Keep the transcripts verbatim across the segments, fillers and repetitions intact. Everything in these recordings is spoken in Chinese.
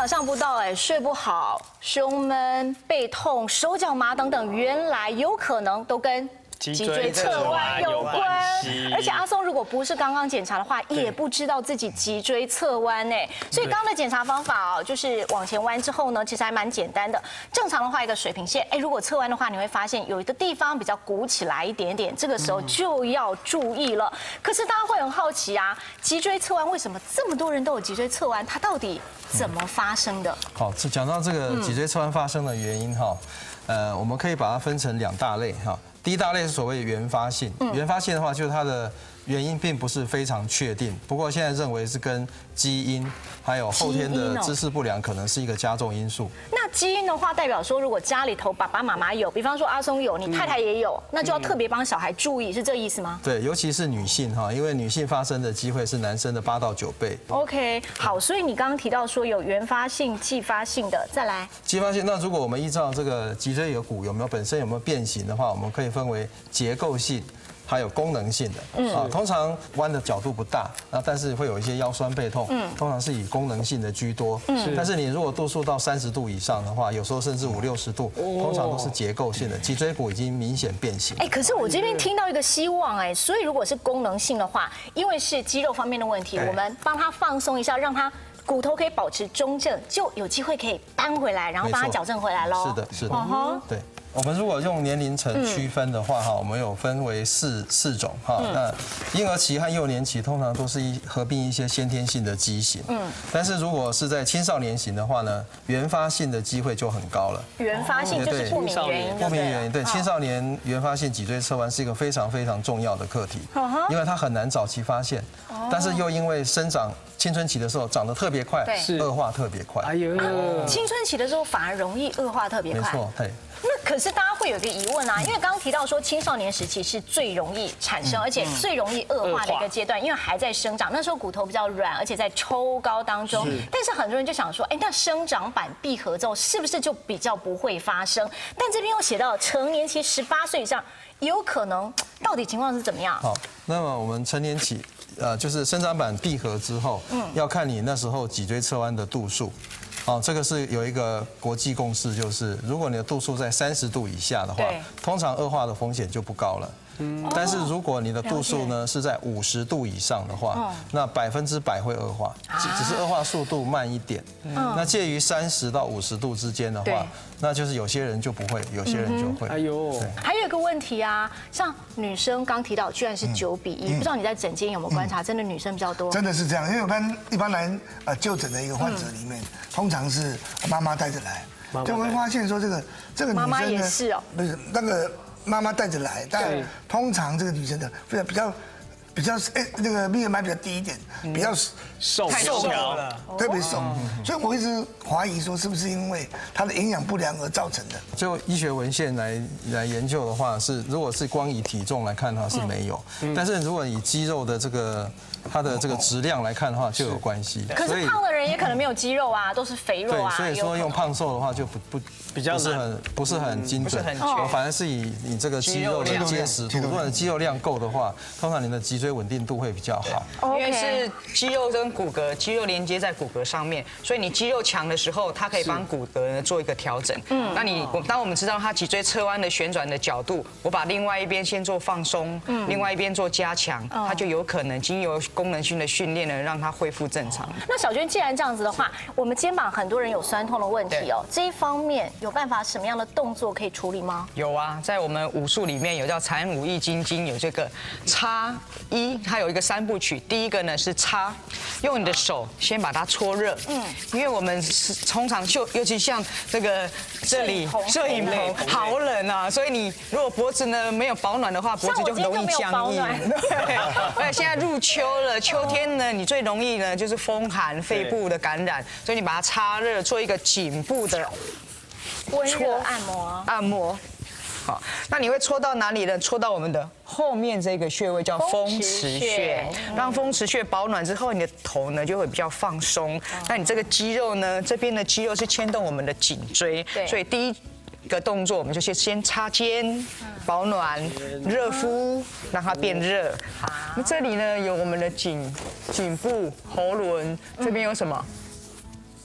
想象不到哎，睡不好、胸闷、背痛、手脚麻等等，原来有可能都跟脊椎侧弯有关。而且阿松如果不是刚刚检查的话，也不知道自己脊椎侧弯哎。所以刚刚的检查方法哦，就是往前弯之后呢，其实还蛮简单的。正常的话，一个水平线，哎，如果侧弯的话，你会发现有一个地方比较鼓起来一点点，这个时候就要注意了。可是大家会很好奇啊，脊椎侧弯为什么这么多人都有脊椎侧弯？它到底怎么发生的？ 好，讲到这个脊椎侧弯发生的原因哈，呃，我们可以把它分成两大类哈。第一大类是所谓原发性，原发性的话，就是它的原因并不是非常确定，不过现在认为是跟基因还有后天的姿势不良可能是一个加重因素。 那基因的话，代表说如果家里头爸爸妈妈有，比方说阿松有，你太太也有，那就要特别帮小孩注意，是这意思吗？ 对，尤其是女性哈，因为女性发生的机会是男生的八到九倍。 OK， 好，所以你刚刚提到说有原发性、继发性的，再来。 继发性，那如果我们依照这个脊椎有骨有没有本身有没有变形的话，我们可以分为结构性。还有功能性的，嗯啊，通常弯的角度不大，那但是会有一些腰酸背痛，嗯，通常是以功能性的居多，嗯，但是你如果度数到三十度以上的话，有时候甚至五六十度，通常都是结构性的，脊椎骨已经明显变形。 哎，可是我这边听到一个希望哎，所以如果是功能性的话，因为是肌肉方面的问题，我们帮他放松一下，让他骨头可以保持中正，就有机会可以扳回来，然后帮他矫正回来喽。 是的，是的，对。我们如果用年龄层区分的话，哈，我们有分为四四种哈。那婴儿期和幼年期通常都是一合并一些先天性的畸形，嗯，但是如果是在青少年型的话呢，原发性的机会就很高了。 原发性就是不明原因， 不明原因，对，青少年原发性脊椎侧弯是一个非常非常重要的课题，因为它很难早期发现，但是又因为生长青春期的时候长得特别快，恶化特别快。哎呦， 青春期的时候反而容易恶化特别快。 没错，对。 那可是大家会有一个疑问啊，因为刚刚提到说青少年时期是最容易产生，而且最容易恶化的一个阶段，因为还在生长，那时候骨头比较软，而且在抽高当中。但是很多人就想说，哎，那生长板闭合之后是不是就比较不会发生？但这边又写到成年期十八岁以上有可能，到底情况是怎么样？ 好，那么我们成年期，呃，就是生长板闭合之后，嗯，要看你那时候脊椎侧弯的度数。哦，这个是有一个国际共识，就是如果你的度数在三十度以下的话，通常恶化的风险就不高了。但是如果你的度数呢是在五十度以上的话，那百分之百会恶化，只只是恶化速度慢一点。那介于三十到五十度之间的话，那就是有些人就不会，有些人就会。哎呦， 还有一个问题啊，像女生刚提到居然是九比一，不知道你在诊间有没有观察，真的女生比较多？ 真的是这样，因为一般一般来呃就诊的一个患者里面，通常是妈妈带着来，就会发现说这个这个女生呢， 妈妈也是哦， 不是那个。妈妈带着来，但通常这个女生的比较比较比较哎那个 B M I 比较低一点，比较瘦瘦了， 特别瘦，所以我一直怀疑说是不是因为她的营养不良而造成的。 就医学文献来来研究的话，是如果是光以体重来看的话是没有，但是如果以肌肉的这个它的这个质量来看的话就有关系。 可是胖的人也可能没有肌肉啊，都是肥肉啊。 对，所以说用胖瘦的话就不不比较不是很不是很精准，反而是以你这个肌肉的结实度，如果你肌肉量够的话，通常你的脊椎稳定度会比较好。 因为是肌肉跟骨骼，肌肉连接在骨骼上面，所以你肌肉强的时候，它可以帮骨骼做一个调整。嗯，那你当我们知道它脊椎侧弯的旋转的角度，我把另外一边先做放松，另外一边做加强，它就有可能经由功能性的训练呢，让它恢复正常。 那小娟，既然这样子的话，我们肩膀很多人有酸痛的问题哦，这一方面有办法什么样的动作可以处理吗？ 有啊，在我们武术里面有叫禅武易筋经，有这个叉一，它有一个三部曲。第一个呢是叉，用你的手先把它搓热，嗯，因为我们是通常就尤其像这个这里摄影棚好冷啊，所以你如果脖子呢没有保暖的话，脖子就容易僵硬。对，而且现在入秋了，秋天呢你最容易呢就是风寒、肺部的感染，所以你把它擦热，做一个颈部的温热按摩， 按摩。好，那你会戳到哪里呢？戳到我们的后面这个穴位叫风池穴，让风池穴保暖之后，你的头呢就会比较放松。那你这个肌肉呢，这边的肌肉是牵动我们的颈椎，所以第一个动作我们就先先擦肩，保暖、热敷，让它变热。好，那这里呢有我们的颈颈部、喉轮，这边有什么？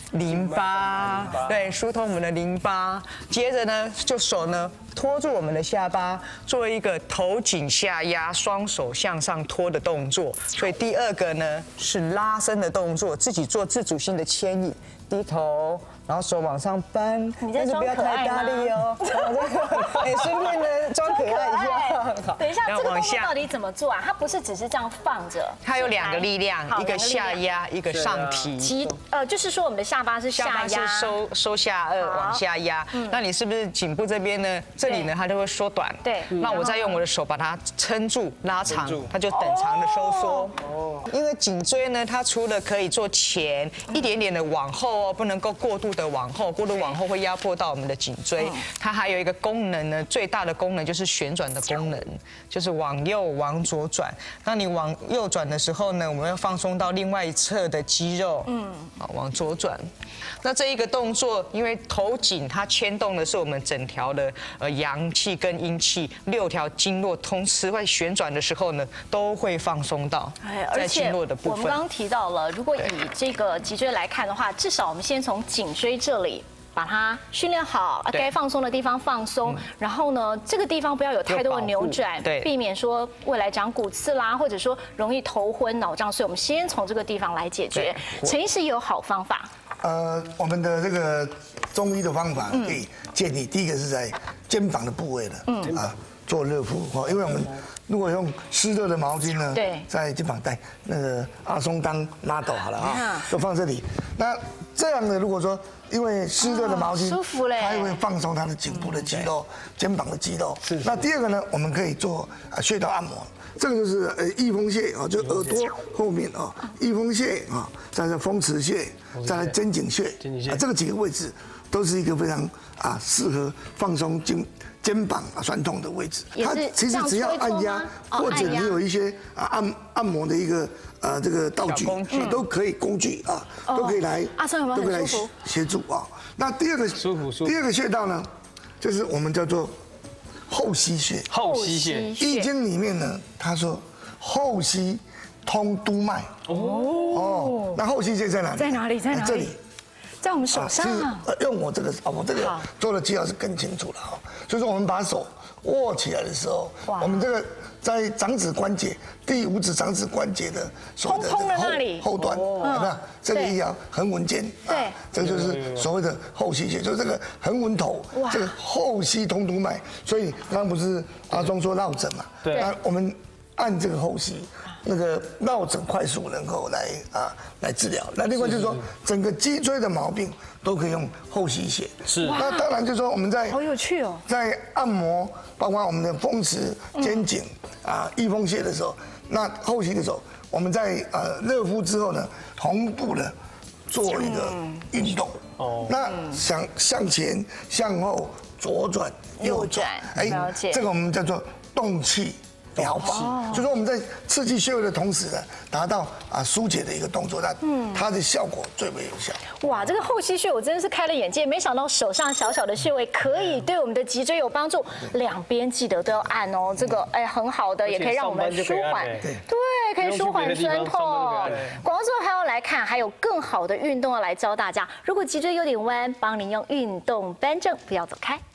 淋巴，对，疏通我们的淋巴。接着呢，就手呢托住我们的下巴，做一个头颈下压、双手向上托的动作。所以第二个呢是拉伸的动作，自己做自主性的牵引，低头。然后手往上搬，但是不要太大力哦。哎，顺便呢装可爱一下。 等一下，这个动作到底怎么做啊？它不是只是这样放着， 它有两个力量，一个下压，一个上提。 其呃，就是说我们的下巴是下压， 是收收下颚往下压。那你是不是颈部这边呢？这里呢它就会缩短。 对。 那我再用我的手把它撑住拉长，它就等长的收缩。哦。因为颈椎呢，它除了可以做前一点点的往后哦，不能够过度的往后，过度往后会压迫到我们的颈椎。它还有一个功能呢，最大的功能就是旋转的功能，就是往右往左转。那你往右转的时候呢，我们要放松到另外一侧的肌肉，嗯，好，往左转。那这一个动作，因为头颈它牵动的是我们整条的呃阳气跟阴气，六条经络同时会旋转的时候呢，都会放松到在经络的部分。 我们刚刚提到了，如果以这个脊椎来看的话，至少我们先从颈椎这里把它训练好，该放松的地方放松，然后呢，这个地方不要有太多的扭转，避免说未来长骨刺啦，或者说容易头昏脑胀，所以我们先从这个地方来解决。陈医师也有好方法。 呃，我们的这个中医的方法可以建议，第一个是在肩膀的部位的，嗯啊，做热敷哦，因为我们如果用湿热的毛巾呢， 对， 在肩膀带那个阿松当拉斗好了啊，就放这里。那这样呢，如果说因为湿热的毛巾， 舒服嘞， 它会放松它的颈部的肌肉、肩膀的肌肉。是。那第二个呢，我们可以做啊穴道按摩。这个就是呃翳风穴啊，就耳朵后面啊，翳风穴啊，再来风池穴，再来肩颈穴，啊，这个几个位置都是一个非常啊适合放松肩肩膀啊酸痛的位置。 它其实只要按压，或者你有一些啊按按摩的一个呃这个道具，都可以工具啊，都可以来，都可以来协助啊。那第二个舒服舒服，第二个穴道呢，就是我们叫做后溪穴， 后溪穴，《 易经》里面呢，他说后溪通督脉。哦哦，那后溪穴在哪里？ 在哪里？在哪里？ 这里， 在我们手上啊。 用我这个啊，我这个做的记号是更清楚了哈。所以说，我们把手握起来的时候，我们这个在掌指关节第五指掌指关节的所谓的后后端，有没有？这个一条横纹肩，对，这个就是所谓的后溪穴，就是这个横纹头，这个后溪通督脉。所以刚刚不是阿忠说落枕嘛？对，那我们按这个后溪，那个落枕快速能够来啊来治疗。那另外就是说，整个脊椎的毛病都可以用后溪穴。是，那当然就是说我们在好有趣哦， 在按摩，包括我们的风池、肩颈啊、翳风穴的时候，那后溪的时候，我们在呃热敷之后呢，同步的做一个运动。哦，那向向前、向后、左转、右转，哎，这个我们叫做动气疗法，就是说我们在刺激穴位的同时呢，达到啊疏解的一个动作，那它的效果最为有效。 哇，这个后溪穴我真的是开了眼界，没想到手上小小的穴位可以对我们的脊椎有帮助，两边记得都要按哦。这个哎很好的，也可以让我们舒缓，对，可以舒缓酸痛。广告之后还要来看，还有更好的运动要来教大家。如果脊椎有点弯，帮您用运动扳正，不要走开。